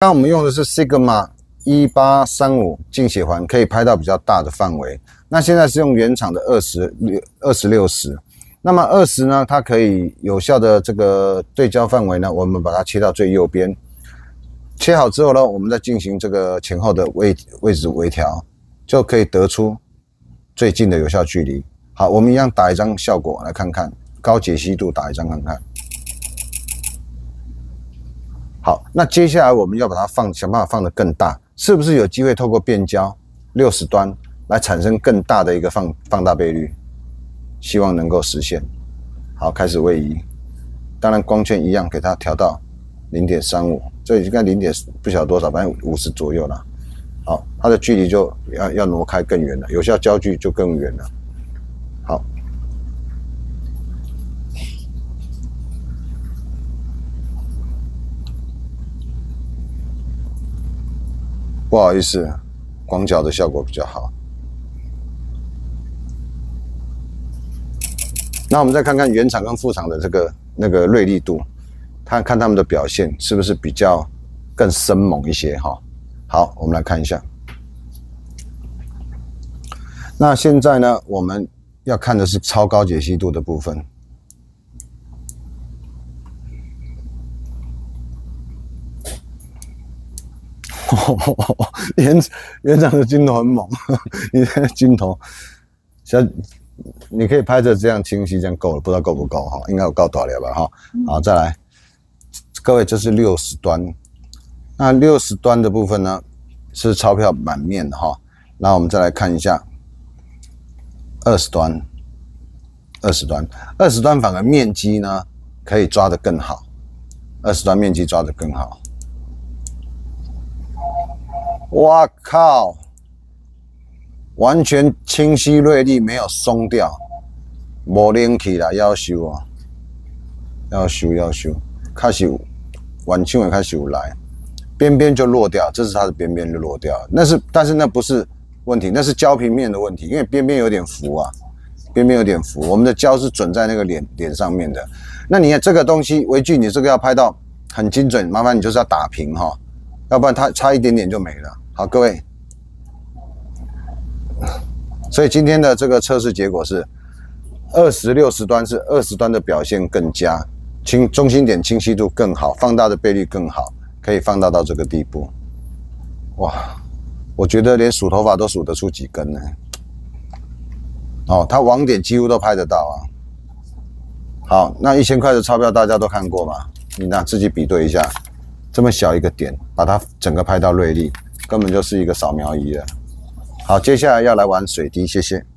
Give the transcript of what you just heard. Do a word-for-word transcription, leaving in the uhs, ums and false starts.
刚我们用的是 Sigma 一八三五净血环，可以拍到比较大的范围。那现在是用原厂的二十二十六十。那么二十呢，它可以有效的这个对焦范围呢，我们把它切到最右边。切好之后呢，我们再进行这个前后的位位置微调，就可以得出最近的有效距离。好，我们一样打一张效果来看看，高解析度打一张看看。好，那接下来我们要把它放，想办法放得更大，是不是有机会透过变焦六十端来产生更大的一个放放大倍率？希望能够实现。好，开始位移，当然光圈一样给它调到 零点三五， 这应该零点不晓得多少，反正五十左右啦。好，它的距离就要要挪开更远了，有效焦距就更远了。好。不好意思，广角的效果比较好。那我们再看看原厂跟副厂的这个那个锐利度，看看他们的表现是不是比较更生猛一些哈。好，我们来看一下。那现在呢，我们要看的是超高解析度的部分。原原厂的镜头很猛，你的镜头，像你可以拍着这样清晰，这样够了，不知道够不够哈？应该有够大了吧哈？好，再来，各位，这是六十端，那六十端的部分呢是钞票满面的哈。那我们再来看一下二十端，二十端，二十端反而面积呢可以抓得更好，二十端面积抓得更好。哇靠！完全清晰锐利，没有松掉，无拎起啦，要修啊，要修要修，开始晚清也开始有来，边边就落掉，这是它的边边就落掉了，那是但是那不是问题，那是焦平面的问题，因为边边有点浮啊，边边有点浮，我们的焦是准在那个脸脸上面的。那你这个东西微距，你这个要拍到很精准，麻烦你就是要打平哈，要不然它差一点点就没了。好，各位，所以今天的这个测试结果是二十六十端是二十端的表现更佳，清中心点清晰度更好，放大的倍率更好，可以放大到这个地步。哇，我觉得连数头发都数得出几根呢。哦，它网点几乎都拍得到啊。好，那一千块的钞票大家都看过吧？你拿自己比对一下，这么小一个点，把它整个拍到锐利。根本就是一个扫描仪了。好，接下来要来玩水滴，谢谢。